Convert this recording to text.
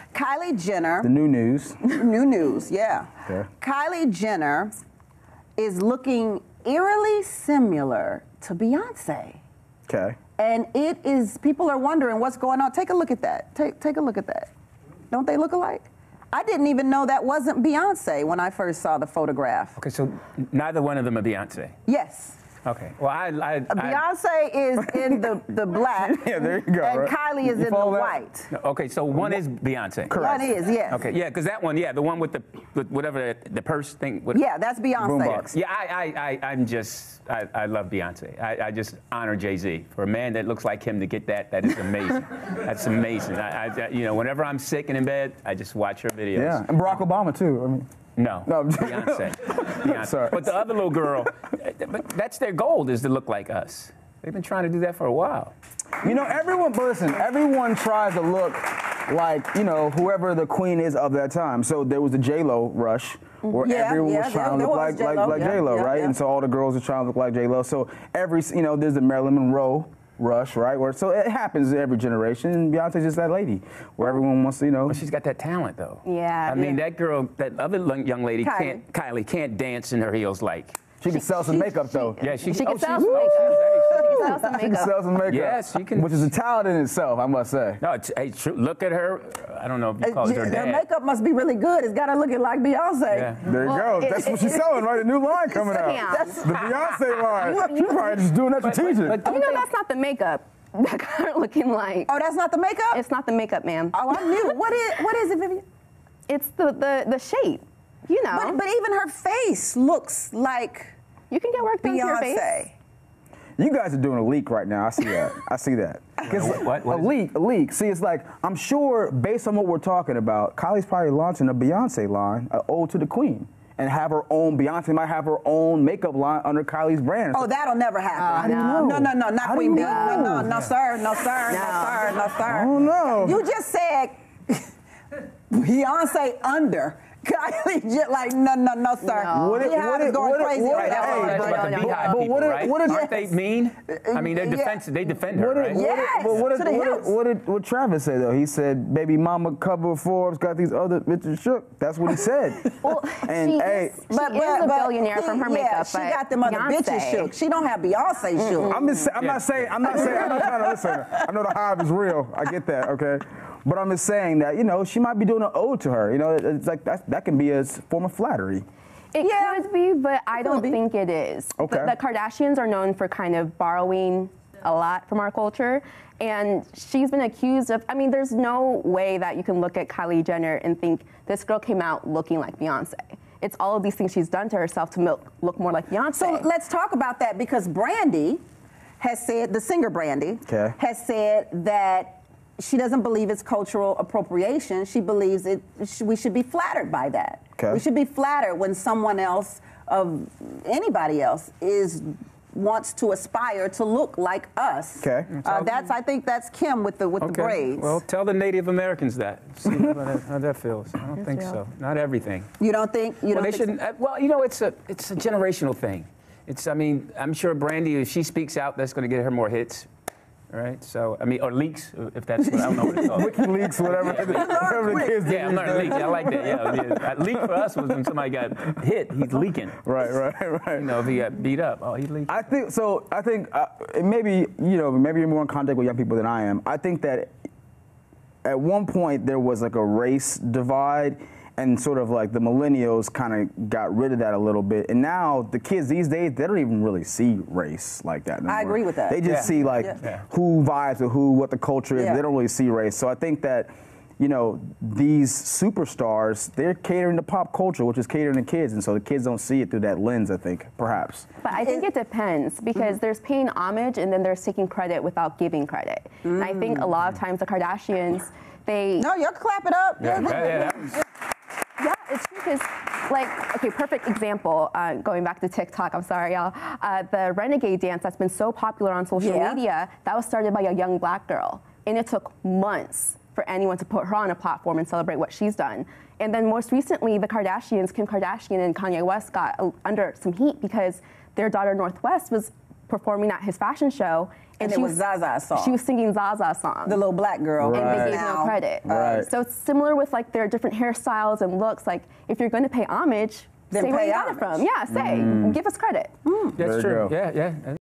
Kylie Jenner. The new news. New news, yeah. Okay. Kylie Jenner is looking eerily similar to Beyonce. Okay. And it is, people are wondering what's going on. Take a look at that. Take a look at that. Don't they look alike? I didn't even know that wasn't Beyonce when I first saw the photograph. Okay, so neither one of them are Beyonce. Yes. Okay. Well, Beyonce is in the black. Yeah, there you go. And right? Kylie is in the white. Okay, so one is Beyonce. Correct. One is, yes. Okay, yeah, because that one, yeah, the one with whatever the purse thing. Yeah, that's Beyonce. Boombox. Yeah, I love Beyonce. I just honor Jay-Z. For a man that looks like him to get that is amazing. That's amazing. You know, whenever I'm sick and in bed, I just watch her videos. Yeah, and Barack Obama too. I mean. No, Beyonce. Sorry. But the other little girl, but that's their goal, is to look like us. They've been trying to do that for a while. You know, everyone tries to look like, you know, whoever the queen is of that time. So there was the J-Lo rush, where everyone was trying to look like J-Lo, right? And so all the girls were trying to look like J-Lo. So there's the Marilyn Monroe rush, right? So it happens in every generation, and Beyonce's just that lady, where everyone wants to, you know. But she's got that talent, though. Yeah. I mean, that girl, that other young lady, Kylie, can't dance in her heels like. She can sell some makeup, though. Yeah, she can sell some makeup. She can sell some makeup. Yes, she can. Which is a talent in itself, I must say. No, true. Look at her. I don't know if you call it her dad. Her makeup must be really good. It's got her looking like Beyonce. Yeah. There you go. That's what she's selling, right? A new line coming out. The Beyonce line. She's probably just doing that strategic. But you know, that's not the makeup that got her looking like. Oh, that's not the makeup? It's not the makeup, ma'am. Oh, I knew. What is it, Vivian? It's the shape, you know. But even her face looks like you can get work done to your face. Beyonce. You guys are doing a leak right now. I see that. I see that. What a leak. See, it's like, I'm sure, based on what we're talking about, Kylie's probably launching a Beyonce line, an ode to the queen, and have her own, Beyonce might have her own makeup line under Kylie's brand. Oh, that'll never happen. No, not Queen Bee. No, sir. No, sir. Oh, no. You just said Beyonce under. Kylie just like, no, sir. No. Beehive is going crazy. But the Beehive people, right? Aren't they mean? I mean, they defend her, right? Yes. What Travis say, though? He said, baby mama cover Forbes, got these other bitches shook. That's what he said. Well, and she is a billionaire from her makeup. She got them other bitches shook. She don't have Beyonce shook. I'm not trying to listen. I know the hive is real. I get that, okay? But I'm just saying that, you know, she might be doing an ode to her. You know, it's like that can be a form of flattery. It could be, but I don't think it is. Okay. The Kardashians are known for kind of borrowing a lot from our culture, and she's been accused of, I mean, there's no way that you can look at Kylie Jenner and think this girl came out looking like Beyonce. It's all of these things she's done to herself to look more like Beyonce. So let's talk about that, because Brandy has said, the singer Brandy, has said that she doesn't believe it's cultural appropriation. She believes we should be flattered by that. Okay. We should be flattered when someone else, of anybody else, wants to aspire to look like us. Okay. I think that's Kim with the braids. Well, tell the Native Americans that. See how that feels. I don't think so. Not everything. You don't think? They shouldn't. Well, you know, it's a generational thing. I mean, I'm sure Brandy, if she speaks out, that's going to get her more hits. Right, so I mean, or leaks, if that's what I don't know what it's called. WikiLeaks, whatever the kids do. Yeah, I'm learning leaks. I like that. Yeah. Leak for us was when somebody got hit. He's leaking. Right. You know, if he got beat up, oh, he's leaking. I think maybe you're more in contact with young people than I am. I think that at one point there was like a race divide. And sort of like the millennials kind of got rid of that a little bit. And now the kids these days, they don't even really see race like that anymore. I agree with that. They just see like who vibes with who, what the culture is. They don't really see race. So I think that, you know, these superstars, they're catering to pop culture, which is catering to kids. And so the kids don't see it through that lens, I think, perhaps. But I think it depends, because there's paying homage and then there's taking credit without giving credit. And I think a lot of times the Kardashians, No, you'll clap it up. Yeah, it's true, because, like, okay, perfect example, going back to TikTok, I'm sorry, y'all. The Renegade dance that's been so popular on social media, that was started by a young black girl. And it took months for anyone to put her on a platform and celebrate what she's done. And then most recently, the Kardashians, Kim Kardashian and Kanye West, got under some heat because their daughter Northwest was performing at his fashion show. And it was Zaza's song. She was singing Zaza's song. The little black girl. And they gave no credit. So it's similar with like their different hairstyles and looks. Like if you're going to pay homage, then say where you got it from. Yeah, say, give us credit. That's true. Yeah, yeah.